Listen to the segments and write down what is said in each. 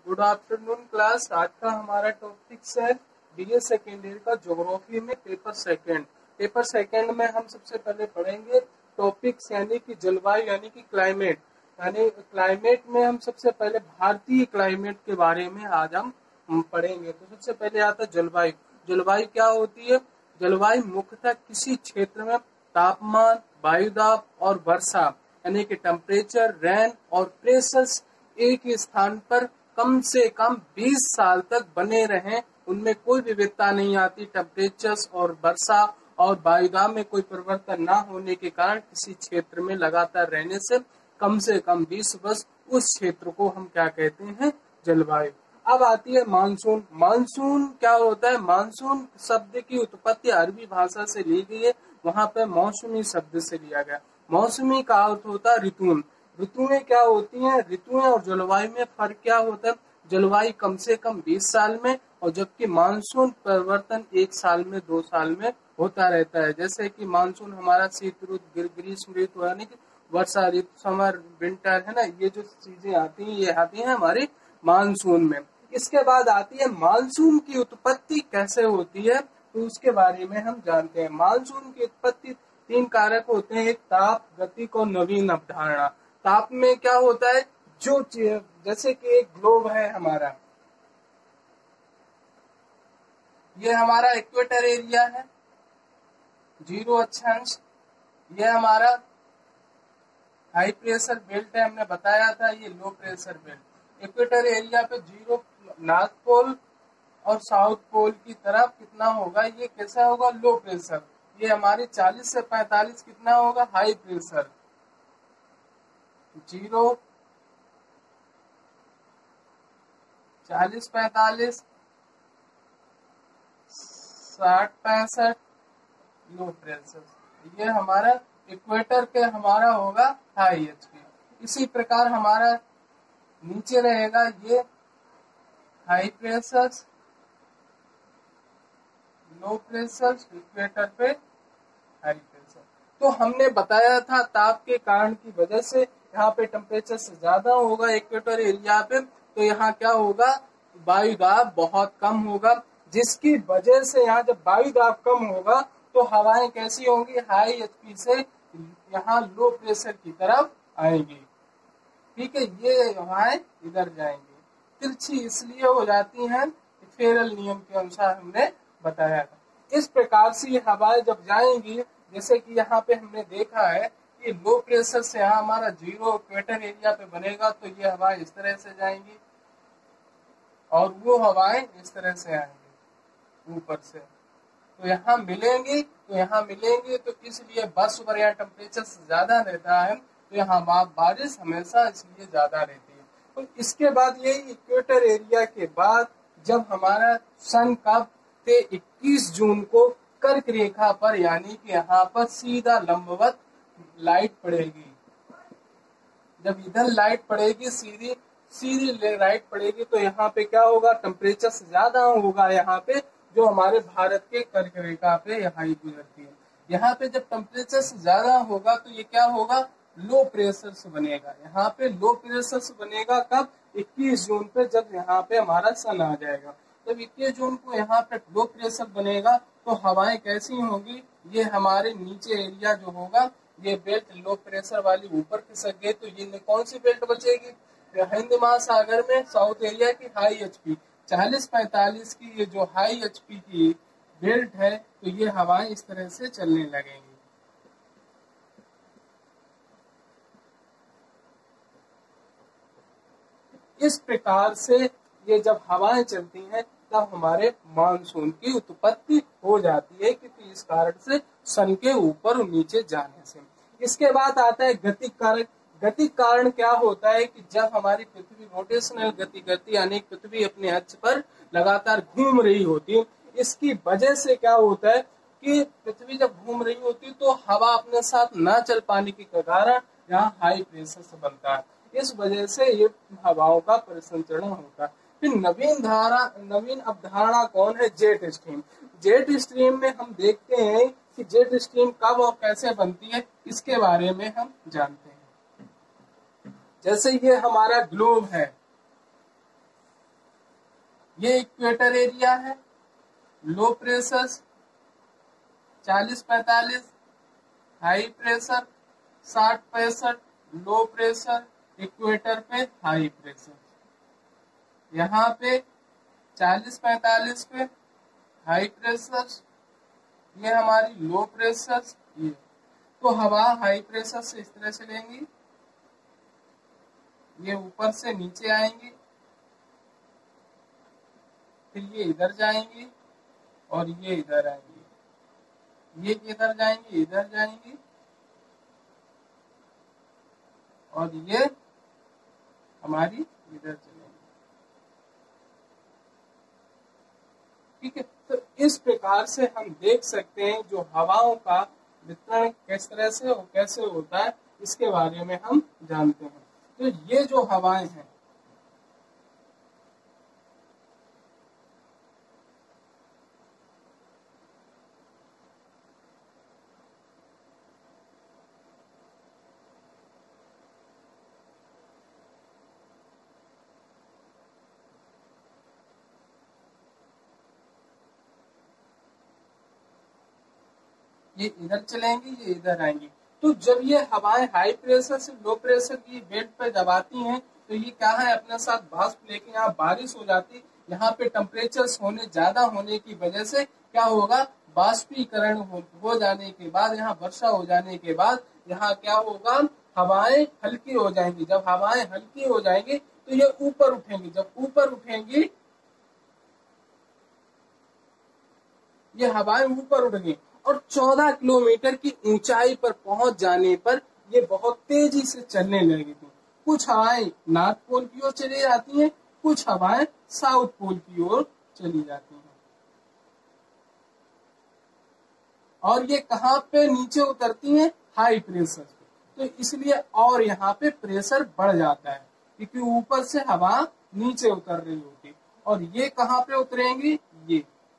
Good afternoon class. आज का हमारा टॉपिक्स है बीए सेकेंड ईयर का ज्योग्राफी में पेपर सेकंड। पेपर सेकंड में हम सबसे पहले पढ़ेंगे टॉपिक्स यानी कि जलवायु यानी कि क्लाइमेट। यानी क्लाइमेट में हम सबसे पहले भारतीय क्लाइमेट के बारे में आज हम पढ़ेंगे। तो सबसे पहले आता है जलवायु। जलवायु क्या होती है? जलवायु मुख्यतः किसी क्षेत्र में तापमान, वायुदाब और वर्षा यानी कि टेम्परेचर, रेन और प्रेशर्स एक ही स्थान पर कम से कम 20 साल तक बने रहें, उनमें कोई विविधता नहीं आती। टेम्परेचर्स और वर्षा और वायुदाब में कोई परिवर्तन ना होने के कारण किसी क्षेत्र में लगातार रहने से कम 20 वर्ष उस क्षेत्र को हम क्या कहते हैं? जलवायु। अब आती है मानसून। मानसून क्या होता है? मानसून शब्द की उत्पत्ति अरबी भाषा से ली गई है, वहां पे मौसमी शब्द से लिया गया। मौसमी का अर्थ होता है ऋतु। ऋतुएं क्या होती हैं? ऋतुएं और जलवायु में फर्क क्या होता है? जलवायु कम से कम 20 साल में और जबकि मानसून परिवर्तन 1 साल में 2 साल में होता रहता है। जैसे कि मानसून हमारा शीत ऋतु, ग्रीष्म ऋतु यानी कि वर्षा ऋतु, समर, विंटर है ना, ये जो चीजें आती हैं ये आती हैं हमारी मानसून में। इसके बाद आती है मानसून की उत्पत्ति कैसे होती है, तो उसके बारे में हम जानते हैं। मानसून की उत्पत्ति 3 कारक होते हैं, एक ताप, गतिक और नवीन अवधारणा। ताप में क्या होता है? जो जैसे कि एक ग्लोब है हमारा, ये हमारा इक्वेटर एरिया है, 0 अक्षांश। ये हमारा हाई प्रेशर बेल्ट है, हमने बताया था, ये low pressure belt. Equator area पे 0 नॉर्थ पोल और साउथ पोल की तरफ कितना होगा? ये कैसा होगा? Low pressure. ये हमारे 40 से 45 कितना होगा? High pressure. 0, 40, 45, 60, 65 low pressure. ये हमारा इक्वेटर पे हमारा होगा हाई एचपी। इसी प्रकार हमारा नीचे रहेगा ये high pressure, low pressure, equator पे हाई प्रेशर। तो हमने बताया था ताप के कारण की वजह से यहाँ पे टेम्परेचर से ज्यादा होगा इक्वेटर एरिया पे, तो यहाँ क्या होगा? वायुदाब बहुत कम होगा, जिसकी वजह से यहाँ जब वायुदाब कम होगा तो हवाएं कैसी होंगी? हाई एचपी से यहाँ लो प्रेशर की तरफ आएंगी। ठीक है, ये हवाएं इधर जाएंगी। तिरछी इसलिए हो जाती हैं, फेरल नियम के अनुसार हमने बताया था। इस प्रकार से ये हवाएं जब जाएंगी, जैसे कि यहाँ पे हमने देखा है कि लो प्रेशर से यहाँ हमारा 0 इक्वेटर एरिया पे बनेगा, तो ये हवाएं इस तरह से जाएंगी और वो हवाएं इस तरह से आएंगी ऊपर से, तो यहाँ मिलेंगी। तो इसलिए वर्ष भर यहाँ टेम्परेचर से ज्यादा रहता है, तो यहाँ बारिश हमेशा इसलिए ज्यादा रहती है। तो इसके बाद ये इक्वेटर एरिया के बाद जब हमारा सन कब थे? 21 जून को कर्क रेखा पर, यानी कि यहाँ पर सीधा लंबवत लाइट पड़ेगी। जब इधर लाइट पड़ेगी, सीधी लाइट पड़ेगी, तो यहाँ पे क्या होगा? टेम्परेचर से ज्यादा होगा यहाँ पे, जो हमारे भारत के कर्क रेखा पे यहाँ ही गुजरती है। यहाँ पे जब टेम्परेचर से ज्यादा होगा तो ये क्या होगा? लो प्रेशर से बनेगा। यहाँ पे लो प्रेशर से बनेगा कब? 21 जून पे, जब यहाँ पे हमारा सन आ जाएगा। जब 21 जून को यहाँ पे लो प्रेशर बनेगा तो हवाएं कैसी होंगी? ये हमारे नीचे एरिया जो होगा, ये बेल्ट लो प्रेशर वाली ऊपर खिसक गई, तो ये कौन सी बेल्ट बचेगी? हिंद महासागर में साउथ एरिया की हाई एचपी 40-45 की ये जो हाई एचपी की बेल्ट है, तो ये हवाएं इस तरह से चलने लगेंगी। इस प्रकार से ये जब हवाएं चलती हैं तब हमारे मानसून की उत्पत्ति हो जाती है, क्योंकि इस कारण से सन के ऊपर और नीचे जाने से। इसके बाद आता है गतिक कारक। गतिक कारण क्या होता है कि जब हमारी पृथ्वी रोटेशनल गति करती, यानी पृथ्वी अपने अक्ष पर लगातार घूम रही होती है, इसकी वजह से क्या होता है कि पृथ्वी जब घूम रही होती तो हवा अपने साथ न चल पाने के कारण यहाँ हाई प्रेशर से बनता है। इस वजह से ये हवाओं का परिसंचरण होता है। फिर नवीन अवधारणा कौन है? Jet stream. जेट स्ट्रीम में हम देखते हैं कि जेट स्ट्रीम कब और कैसे बनती है, इसके बारे में हम जानते हैं। जैसे ये हमारा ग्लोब है, ये इक्वेटर एरिया है, low pressure 40-45, high pressure 60-65, low pressure, equator पे हाई प्रेशर। यहाँ पे 40-45 पे हाई प्रेशर, ये हमारी लो प्रेशर। ये तो हवा हाई प्रेशर से इस तरह से लेंगी, ये ऊपर से नीचे आएंगी, फिर ये इधर जाएंगी और ये इधर आएंगी, ये इधर जाएंगी, इधर जाएंगी, और ये हमारी इधर चलेंगी। ठीक है, तो इस प्रकार से हम देख सकते हैं जो हवाओं का वितरण किस तरह से और कैसे होता है, इसके बारे में हम जानते हैं। तो ये जो हवाएं हैं, ये इधर चलेंगी, ये इधर आएंगी। तो जब ये हवाएं हाई प्रेशर से लो प्रेशर की बेड पे जब आती हैं, तो ये क्या है, अपने साथ भाप लेके यहाँ बारिश हो जाती। यहाँ पे टेम्परेचर ज्यादा होने की वजह से क्या होगा, बाष्पीकरण हो जाने के बाद, यहाँ वर्षा हो जाने के बाद यहाँ क्या होगा, हवाएं हल्की हो जाएंगी। जब हवाएं हल्की हो जाएंगी तो ये ऊपर उठेंगी। जब ऊपर उठेंगी, ये हवाएं ऊपर उठ गई और 14 किलोमीटर की ऊंचाई पर पहुंच जाने पर ये बहुत तेजी से चलने लगी थी। कुछ हवाएं नॉर्थ पोल की ओर चली जाती हैं, कुछ हवाएं साउथ पोल की ओर चली जाती हैं। और ये कहाँ पे नीचे उतरती हैं, हाई प्रेशर पे। तो इसलिए और यहाँ पे प्रेशर बढ़ जाता है, क्योंकि ऊपर से हवा नीचे उतर रही होती। और ये कहाँ पे उतरेंगी, ये।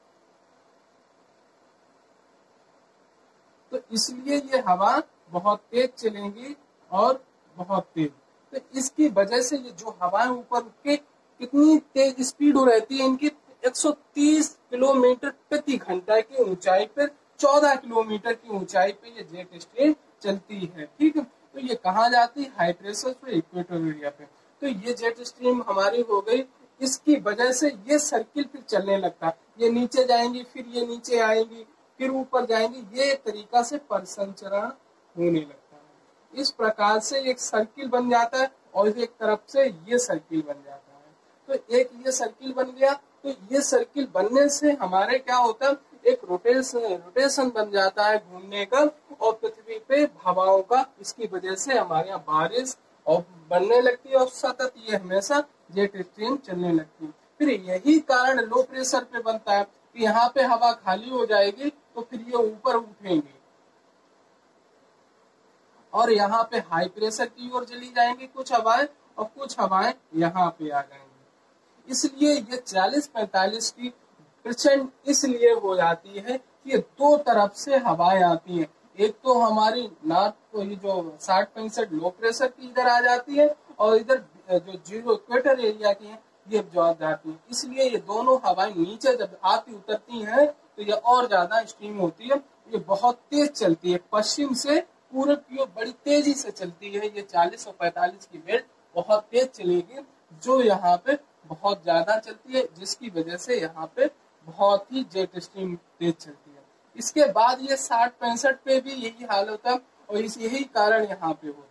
तो इसलिए ये हवा बहुत तेज चलेंगी और बहुत तेज। तो इसकी वजह से ये जो हवाएं ऊपर उठ के कितनी तेज स्पीड हो रहती है इनकी, 130 किलोमीटर प्रति घंटा की ऊंचाई पर 14 किलोमीटर की ऊंचाई पे ये जेट स्ट्रीम चलती है। ठीक है, तो ये कहाँ जाती है, हाई प्रेशर पे, इक्वेटर एरिया पे। तो ये जेट स्ट्रीम हमारी हो गई। इसकी वजह से ये सर्किल फिर चलने लगता है, ये नीचे जाएंगी, फिर ये नीचे आएंगी, फिर ऊपर जाएंगी। ये एक तरीका से परिसंचरण होने लगता है। इस प्रकार से एक सर्किल बन जाता है और एक तरफ से ये सर्किल बन जाता है। तो एक ये सर्किल बन गया। तो ये सर्किल बनने से हमारे क्या होता है, एक रोटेशन बन जाता है घूमने का, और पृथ्वी पे हवाओं का, इसकी वजह से हमारे यहाँ बारिश और बनने लगती है और सतत ये हमेशा जेट स्ट्रीम चलने लगती है। फिर यही कारण लो प्रेशर पे बनता है कि यहाँ पे हवा खाली हो जाएगी तो फिर ये ऊपर उठेंगे और यहाँ पे हाई प्रेशर की ओर चली जाएंगी कुछ हवाएं, और कुछ हवाएं यहाँ पे आ जाएंगी। इसलिए ये 40-45 की प्रचंड इसलिए हो जाती है कि ये दो तरफ से हवाएं आती हैं। एक तो हमारी नॉर्थ को ये जो 60-65 लो प्रेशर की इधर आ जाती है, और इधर जो जीरो इक्वेटर एरिया की है ये जो जाती है। इसलिए ये दोनों हवाएं नीचे जब आती उतरती हैं तो ये और ज्यादा स्ट्रीम होती है। ये बहुत तेज चलती है, पश्चिम से पूरब की ओर बड़ी तेजी से चलती है। ये 40 और 45 की बेल्ट बहुत तेज चलेगी, जो यहाँ पे बहुत ज्यादा चलती है, जिसकी वजह से यहाँ पे बहुत ही जेट स्ट्रीम तेज चलती है। इसके बाद ये 60-65 पे भी यही हाल होता है, और यही कारण यहाँ पे होता है।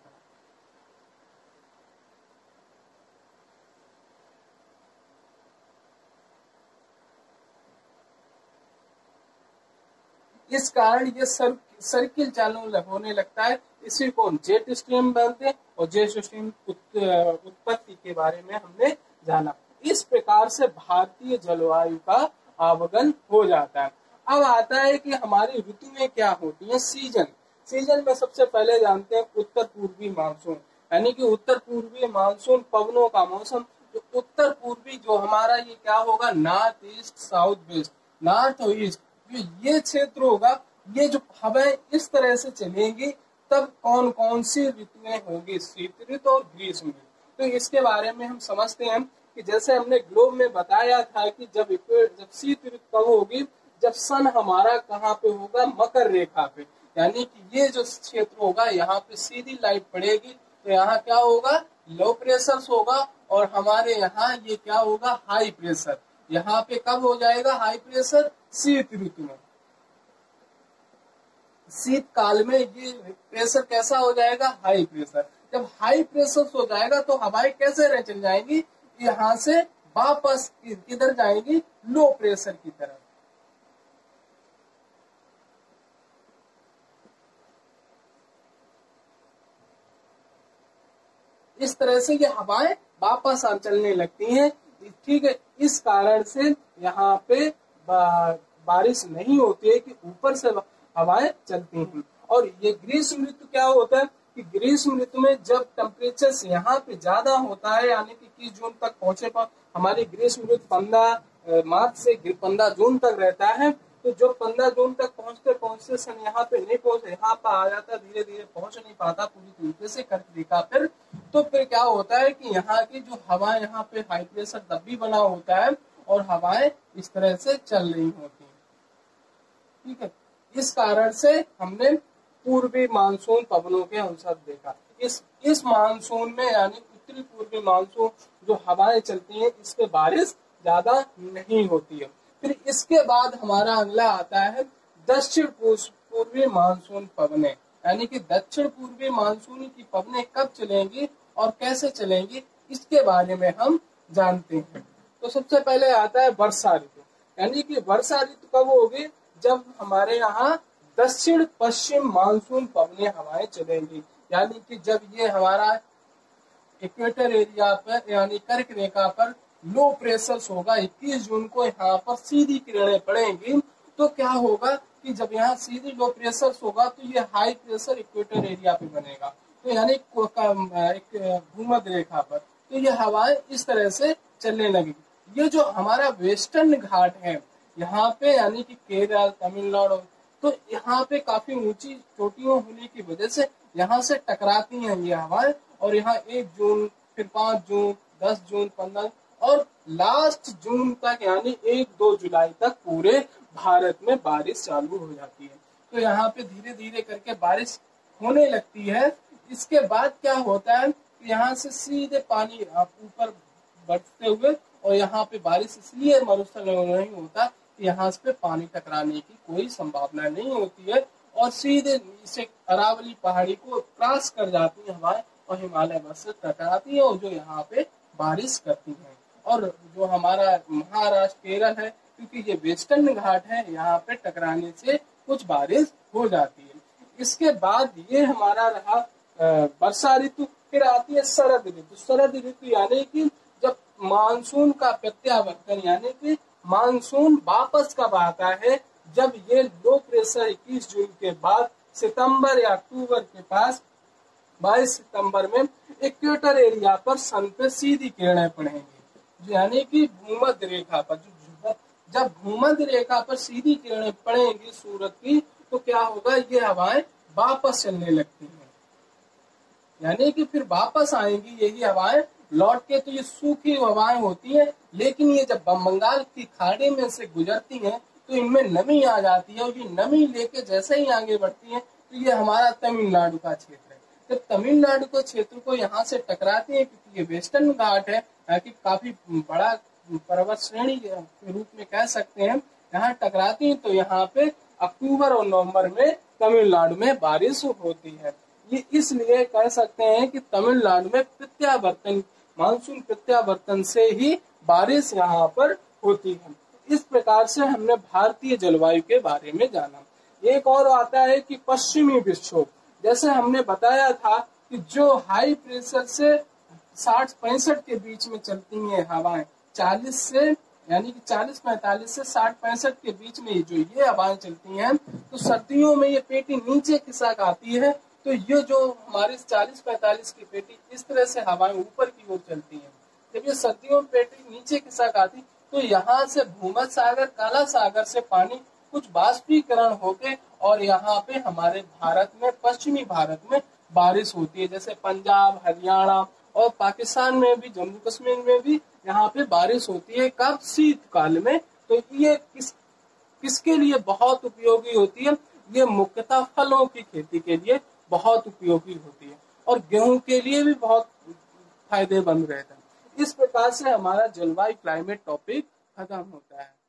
इस कारण ये सर्किल चालू होने लगता है। इसी को जेट स्ट्रीम बोलते हैं, और जेट स्ट्रीम उत्पत्ति के बारे में हमने जाना। इस प्रकार से भारतीय जलवायु का आवागमन हो जाता है। अब आता है कि हमारी ऋतु में क्या होती है, सीजन। सीजन में सबसे पहले जानते हैं उत्तर पूर्वी मानसून, यानी कि उत्तर पूर्वी मानसून पवनों का मौसम। जो उत्तर पूर्वी जो हमारा ये क्या होगा, north east, south west, north और ईस्ट, ये क्षेत्र होगा। ये जो हवाएं इस तरह से चलेंगी तब कौन कौन सी ऋतुएं होंगी, शीत ऋतु और ग्रीष्म ऋतु। तो इसके बारे में हम समझते हैं कि जैसे हमने ग्लोब में बताया था कि जब शीत ऋतु कब होगी, जब सन हमारा कहाँ पे होगा, मकर रेखा पे, यानी कि ये जो क्षेत्र होगा यहाँ पे सीधी लाइट पड़ेगी, तो यहाँ क्या होगा, लो प्रेशर होगा, और हमारे यहाँ ये क्या होगा, हाई प्रेशर। यहाँ पे कब हो जाएगा हाई प्रेशर, शीत ऋतु में, शीत काल में ये प्रेशर कैसा हो जाएगा, हाई प्रेशर। जब हाई प्रेशर हो जाएगा तो हवाएं कैसे चल जाएंगी, यहाँ से वापस किधर जाएंगी, लो प्रेशर की तरफ। इस तरह से ये हवाएं वापस चलने लगती हैं, ठीक है। इस कारण से यहाँ पे बारिश नहीं होती है कि ऊपर से हवाएं चलती हैं। और ये ग्रीष्म ऋतु क्या होता है कि ग्रीष्म ऋतु में जब टेम्परेचर यहाँ पे ज्यादा होता है, यानी कि 21 जून तक पहुंचे पर हमारी ग्रीष्म ऋतु 15 मार्च से 15 जून तक रहता है, तो जो 15 जून तक पहुंचते सन यहाँ पे नहीं पहुंचे, यहाँ पर आ जाता, धीरे धीरे पहुंच नहीं पाता पूरी तरीके से कर्क रेखा पर, तो फिर क्या होता है कि यहाँ की जो हवा, यहाँ पे हाई प्रेशर दबी बना होता है और हवाएं इस तरह से चल रही होती है, ठीक है। इस कारण से हमने पूर्वी मानसून पवनों के अनुसार देखा। इस मानसून में यानी उत्तरी पूर्वी मानसून जो हवाएं चलती हैं, इस पे बारिश ज्यादा नहीं होती है। फिर इसके बाद हमारा अगला आता है दक्षिण पूर्वी मानसून पवने, यानी कि दक्षिण पूर्वी मानसून की पवने कब चलेंगी और कैसे चलेंगी, इसके बारे में हम जानते हैं। तो सबसे पहले आता है वर्षा ऋतु, यानी कि वर्षा ऋतु कब होगी, जब हमारे यहाँ दक्षिण पश्चिम मानसून पवने हवाएं चलेंगी, यानी कि जब ये हमारा इक्वेटर एरिया पर यानी कर्क रेखा पर लो प्रेशर होगा, 21 जून को यहाँ पर सीधी किरणें पड़ेंगी, तो क्या होगा कि जब यहाँ सीधी लो प्रेशर होगा तो ये हाई प्रेशर इक्वेटर एरिया पे बनेगा, तो यानी एक भूमध्य रेखा पर, तो ये हवाएं इस तरह से चलने लगेगी। ये जो हमारा वेस्टर्न घाट है यहाँ पे, यानी कि केरल, तमिलनाडु, तो यहाँ पे काफी ऊंची चोटियों होने की वजह से यहाँ से टकराती हैं ये हवाएं, और यहाँ 1 जून, फिर 5 जून, 10 जून, 15 और लास्ट जून तक, यानी 1-2 जुलाई तक पूरे भारत में बारिश चालू हो जाती है। तो यहाँ पे धीरे धीरे करके बारिश होने लगती है। इसके बाद क्या होता है कि यहाँ से सीधे पानी ऊपर बढ़ते हुए, और यहाँ पे बारिश इसलिए मरुस्थल नहीं होता कि यहाँ पे पानी टकराने की कोई संभावना नहीं होती है, और सीधे इसे अरावली पहाड़ी को क्रॉस कर जाती है हवाएं और हिमालय बस से टकराती है, और जो यहाँ पे बारिश करती है। और जो हमारा महाराष्ट्र, केरल है, क्योंकि ये वेस्टर्न घाट है, यहाँ पे टकराने से कुछ बारिश हो जाती है। इसके बाद ये हमारा रहा वर्षा ऋतु। फिर आती है शरद ऋतु। शरद ऋतु यानी कि जब मानसून का प्रत्यावर्तन, यानी कि मानसून वापस कब आता है, जब ये लो प्रेशर 21 जून के बाद सितंबर या अक्टूबर के पास 22 सितंबर में इक्वेटर एरिया पर सन पे सीधी किरणें पड़ेंगी, यानी कि भूमध्य रेखा पर। जब भूमध्य रेखा पर सीधी किरणें पड़ेंगी सूरज की, तो क्या होगा, ये हवाएं वापस चलने लगती हैं, यानी कि फिर वापस आएंगी यही हवाएं लौट के। तो ये सूखी हवाएं होती हैं, लेकिन ये जब बंगाल की खाड़ी में से गुजरती हैं तो इनमें नमी आ जाती है, और ये नमी लेके जैसे ही आगे बढ़ती हैं तो ये हमारा तमिलनाडु का क्षेत्र है। जब तमिलनाडु के क्षेत्र को यहाँ से टकराती है, क्योंकि ये वेस्टर्न घाट है, कि काफी बड़ा पर्वत श्रेणी के रूप में कह सकते हैं, यहाँ टकराती है, तो यहाँ पे अक्टूबर और नवंबर में तमिलनाडु में बारिश होती है। ये इसलिए कह सकते हैं कि तमिलनाडु में प्रत्यावर्तन, मानसून प्रत्यावर्तन से ही बारिश यहाँ पर होती है। इस प्रकार से हमने भारतीय जलवायु के बारे में जाना। एक और आता है कि पश्चिमी विक्षोभ। जैसे हमने बताया था कि जो हाई प्रेशर से 60-65 के बीच में चलती हैं हवाएं, 40 से यानी कि 40-45 से 60-65 के बीच में जो ये हवाएं चलती हैं, तो सर्दियों में ये पेटी नीचे खिसक आती है। तो ये जो हमारी 40-45 की पेटी, इस तरह से हवाएं ऊपर की ओर चलती हैं। जब ये सर्दियों में पेटी नीचे खिसक आती, तो यहाँ से भूमध्य सागर, काला सागर से पानी कुछ बाष्पीकरण होके और यहाँ पे हमारे भारत में, पश्चिमी भारत में बारिश होती है। जैसे पंजाब, हरियाणा और पाकिस्तान में भी, जम्मू कश्मीर में भी यहाँ पे बारिश होती है। कब? शीतकाल में। तो ये किसके लिए बहुत उपयोगी होती है? ये मुख्यतः फलों की खेती के लिए बहुत उपयोगी होती है और गेहूं के लिए भी बहुत फायदेमंद रहता है। इस प्रकार से हमारा जलवायु क्लाइमेट टॉपिक खत्म होता है।